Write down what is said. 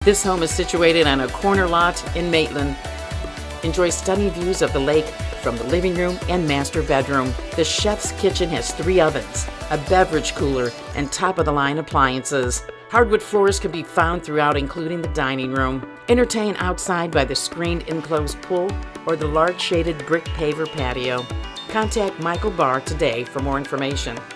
This home is situated on a corner lot in Maitland. Enjoy stunning views of the lake from the living room and master bedroom. The chef's kitchen has 3 ovens, a beverage cooler, and top-of-the-line appliances. Hardwood floors can be found throughout, including the dining room. Entertain outside by the screened enclosed pool or the large shaded brick paver patio. Contact Michael Barr today for more information.